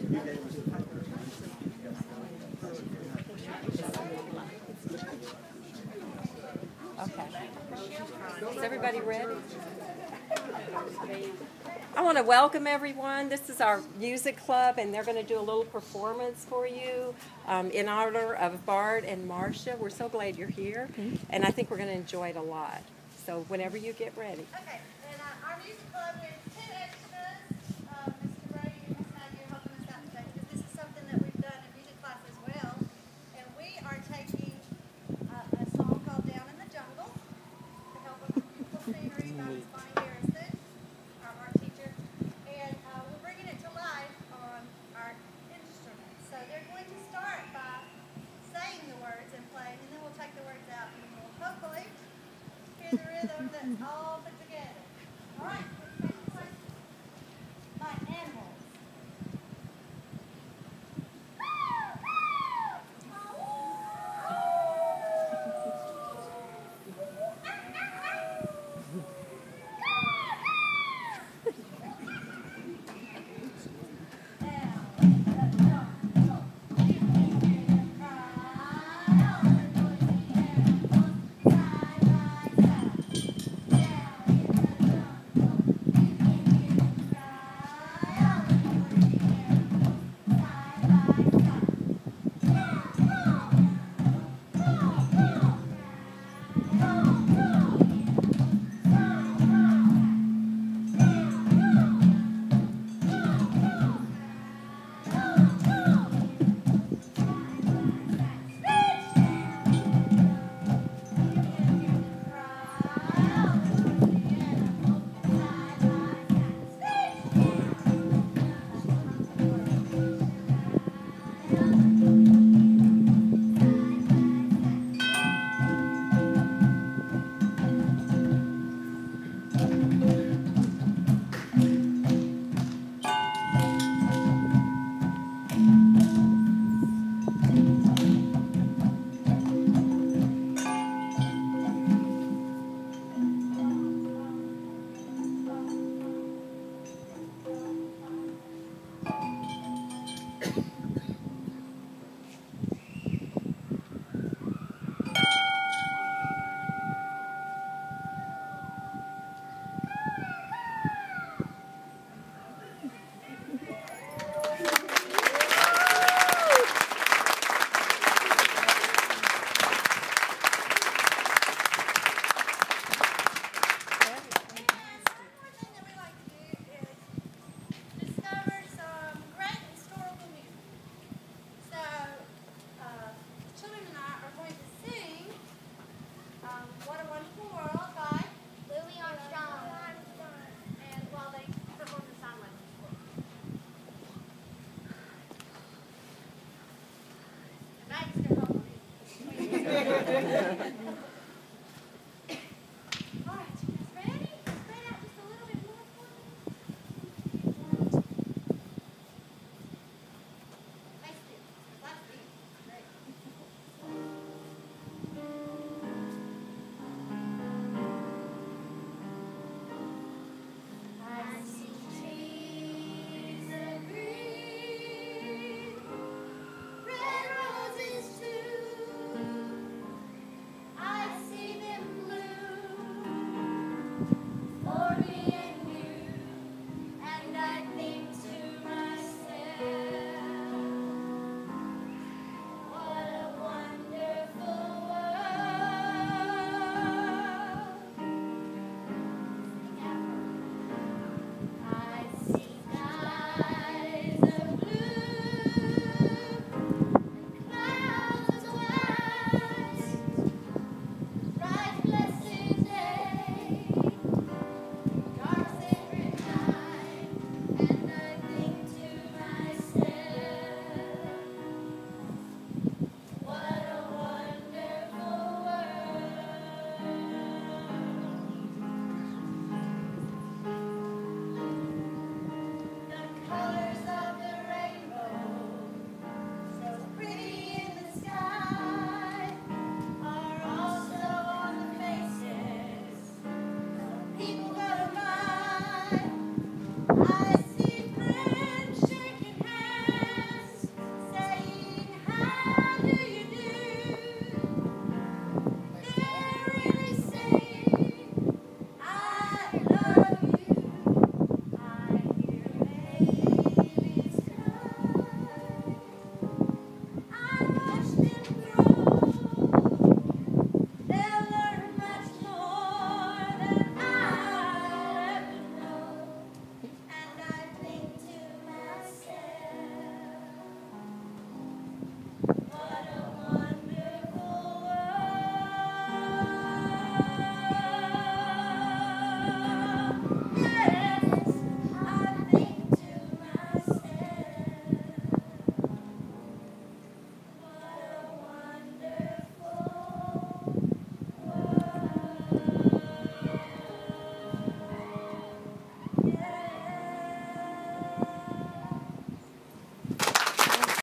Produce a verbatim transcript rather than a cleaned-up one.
Okay. Is everybody ready? I want to welcome everyone. This is our music club, and they're going to do a little performance for you um, in honor of Bart and Marcia. We're so glad you're here, and I think we're going to enjoy it a lot. So whenever you get ready. Okay, and uh, our music club is ten extras. Uh, Mister Brady and Miss Maggie are helping us out today because this is something that we've done in music class as well. And we are taking uh, a song called Down in the Jungle to help with beautiful scenery by Miss Bonnie Harrison, our art teacher. And uh, we're bringing it to life on our instruments. So they're going to start by saying the words and playing, and then we'll take the words out and we'll hopefully hear the rhythm that's all put together. All right, let's take it away. My animals.